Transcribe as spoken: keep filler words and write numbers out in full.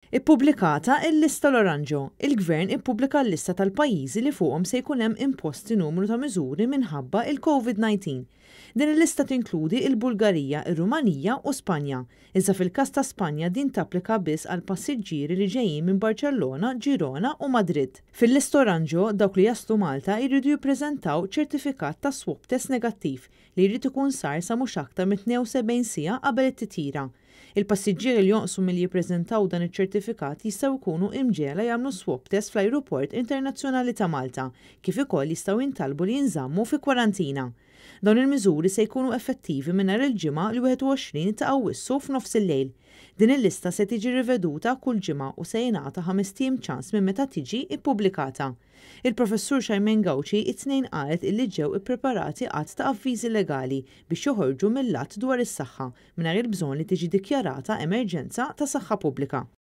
Ippubblikata l-lista l-oranġo. Il-Gvern ippubblika l-lista tal-pajjiżi li fuqhom se jkun hemm imposti numru ta' miżuri minħabba il-COVID nineteen. Din il-lista tinkludi il-Bulgarija, ir-Rumanija u Spanja. Iżda fil-każ ta' Spanja din tapplika biss għal passiġġieri li ġejjin minn Barċellona, Girona u Madrid. Fil-lista oranġo dawk li jaslu Malta jridu jippreżentaw ċertifikat ta' swab test negattiv li jrid ikun sar sa mhux aktar minn tnejn u sebgħin siegħa qabel it-titjira. Il-passiġġieri li jonqsu milli jippreżentaw dan iċ-ċertifikat jistgħu jkunu imġiela jagħmlu swab test fl-Ajruport Internazzjonali ta' Malta, kif ukoll jistgħu jintalbu li jinżammu fi kwarantina. Dawn il-miżuri se jkunu effettivi minn nhar il-ġimgħa l-wieħed u għoxrin ta' Awwissu f'nofs il-lejl. Din il-lista se tiġi riveduta kull ġimgħa u se jingħata ħames tiem ċans minn meta tiġi ippubblikata. Il-Professur Xajmen Gawċi it-tnejn qalet illi ġew ippreparati qatt ta' avviżi legali biex joħorġu mill-att dwar is-saħħa mingħajr il-bżonn li tiġi ddikjarata emerġenza ta' saħħa pubblika.